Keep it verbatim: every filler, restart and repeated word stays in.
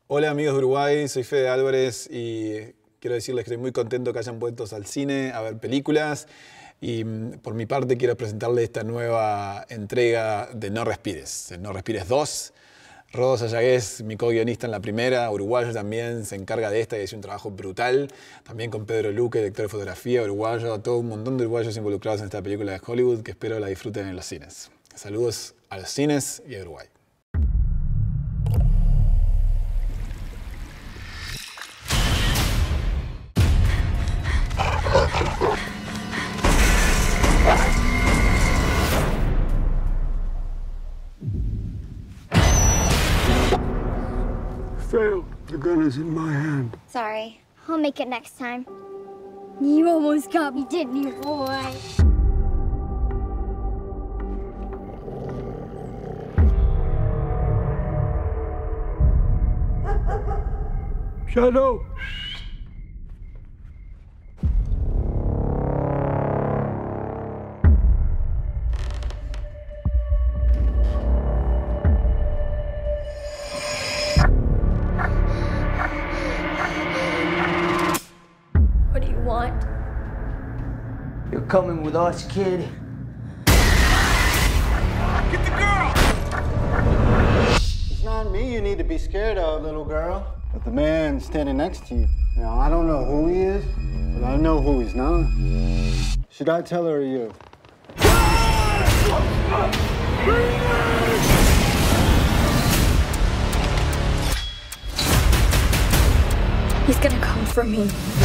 Hola amigos de Uruguay, soy Fede Álvarez y quiero decirles que estoy muy contento que hayan vuelto al cine a ver películas y por mi parte quiero presentarles esta nueva entrega de No Respires, el No Respires dos. Rodo Sayagués, mi co-guionista en la primera, uruguayo también, se encarga de esta y hace un trabajo brutal. También con Pedro Luque, director de fotografía, uruguayo, todo un montón de uruguayos involucrados en esta película de Hollywood que espero la disfruten en los cines. Saludos a los cines y a Uruguay. Failed. The gun is in my hand. Sorry. I'll make it next time. You almost got me, didn't you, boy? Shadow! What do you want? You're coming with us, kid. Get the girl! It's not me you need to be scared of, little girl, but the man standing next to you. Now, I don't know who he is, but I know who he's not. Should I tell her or you? He's gonna come for me.